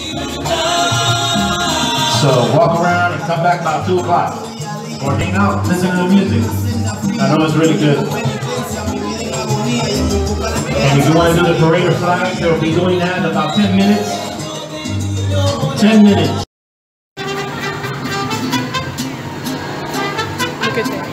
So walk around and come back about 2 o'clock. Or hang out, listen to the music. I know it's really good. And if you want to do the parade of flags, they'll be doing that in about 10 minutes. 10 minutes. Look at that.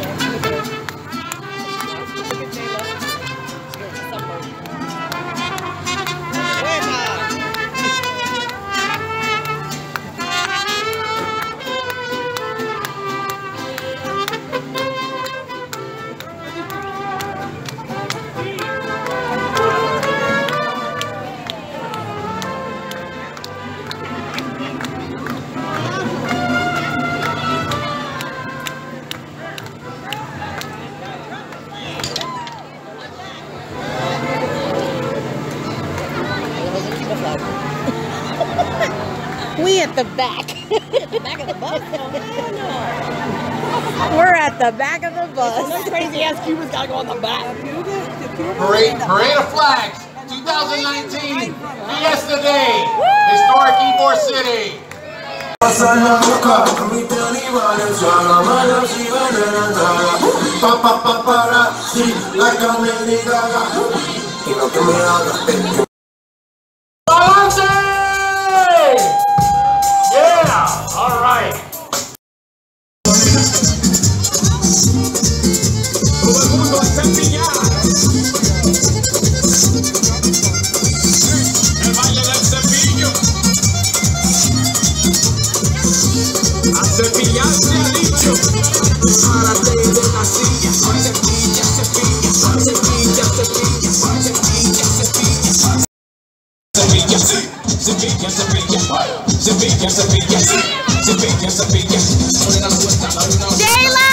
We at the back. At the back of the bus? We're at the back of the bus. Those crazy ass Cubans gotta go on the back. Parade of Flags 2019 Fiesta Day, historic Ybor City. Yeah, all right. Todo el mundo a cepillar. El baile del cepillo. A cepillar se ha dicho. Párate de la silla. Cepilla, cepilla, cepilla, cepilla, cepilla, cepilla. Cepilla, sí. Cepilla, cepilla. Cepilla, cepilla, sí. Cepilla, cepilla. Dale la vuelta, dale una vuelta.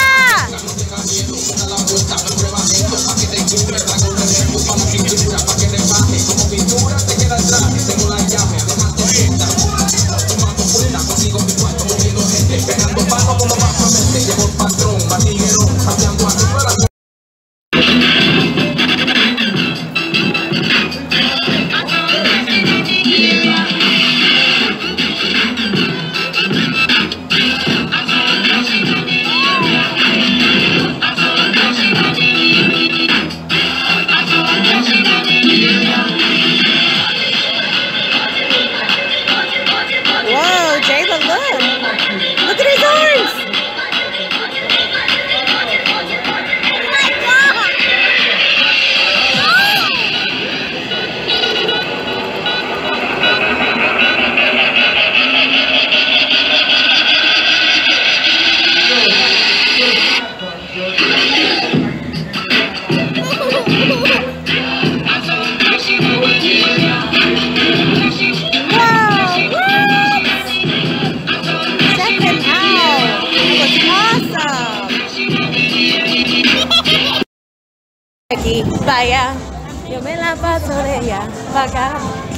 Aquí, vaya, yo me la paso de allá para acá.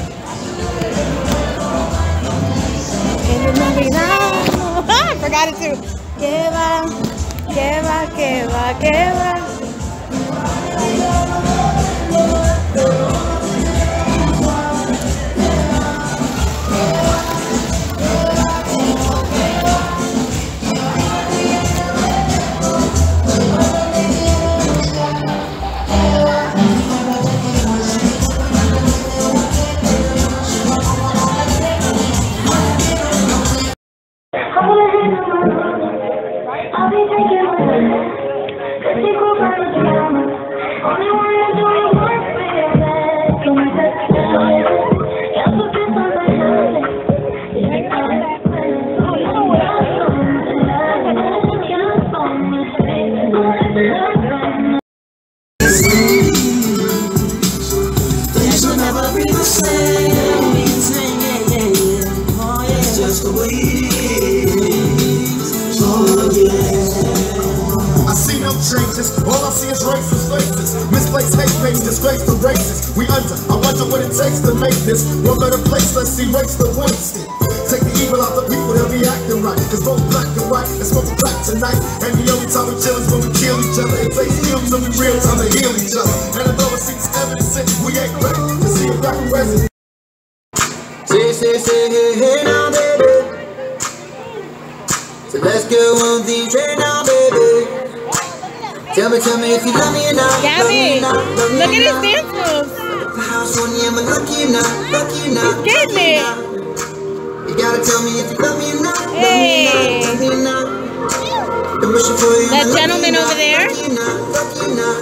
I forgot it too. Que va, que va, que va, que va. All I see is racist faces, misplaced hate makes disgrace the races. We I wonder what it takes to make this one better place. Let's erase the wasted. Take the evil out the people, they'll be acting right. Cause both black and white, and smoke black tonight. And the only time we chill is when we kill each other. It takes heal till we real time to heal each other. And although it seems evident, we ain't ready to see a black president. Say, you trade now, baby. Tell me if you love me or not. Gabby, look at his dance moves. House on you, am I lucky or not? Lucky or not? He's getting it. You gotta tell me if you love me or not. Hey. Love me or not. I'm wishing for you. That gentleman over there. Lucky or not? Lucky or not?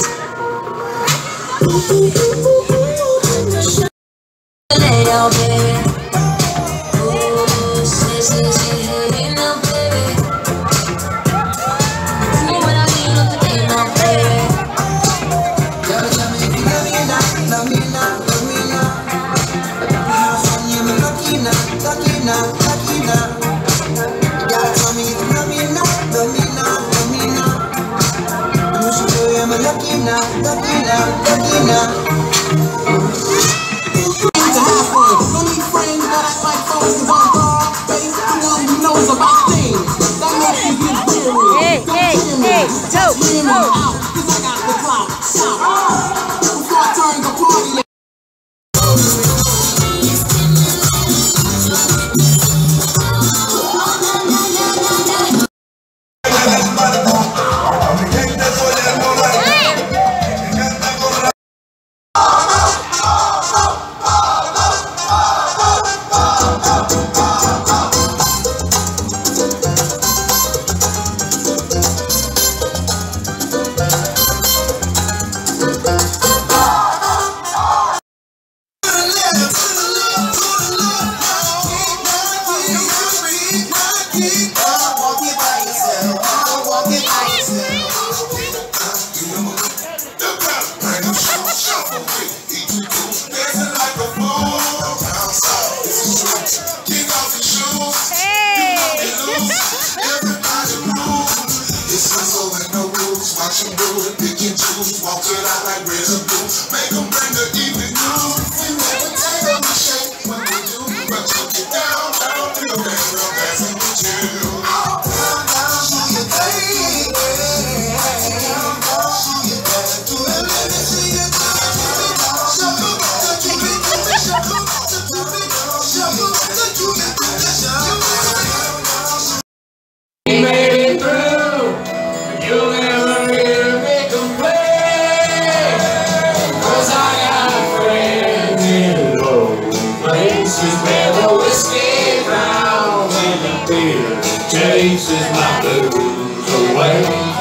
Chases my blues away,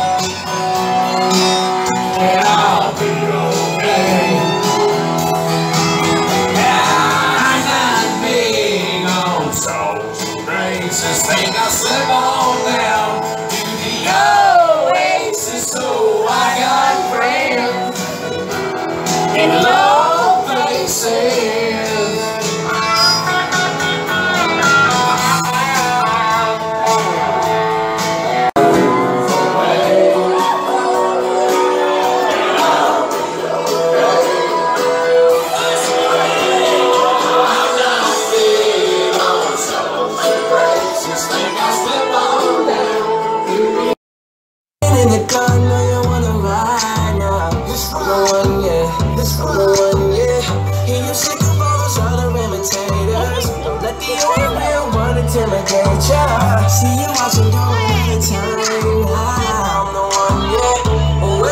and I'll be okay. I'm not big on souls and graces. Think I'll slip on down to the oasis, so I got friends in low places. See you watching, don't have the time. I'm the one, yeah. Oh,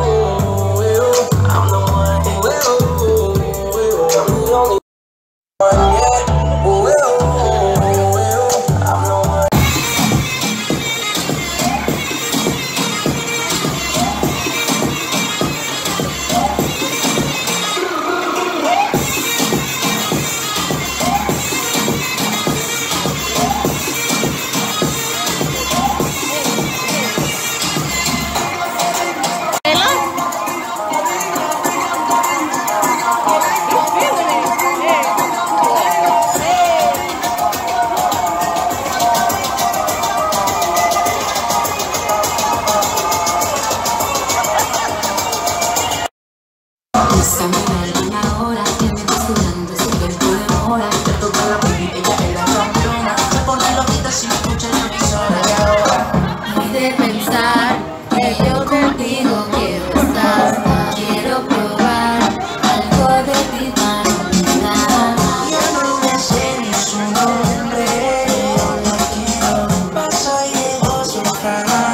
I'm the one, I'm the only one, yeah. Oh, I'm the one. time.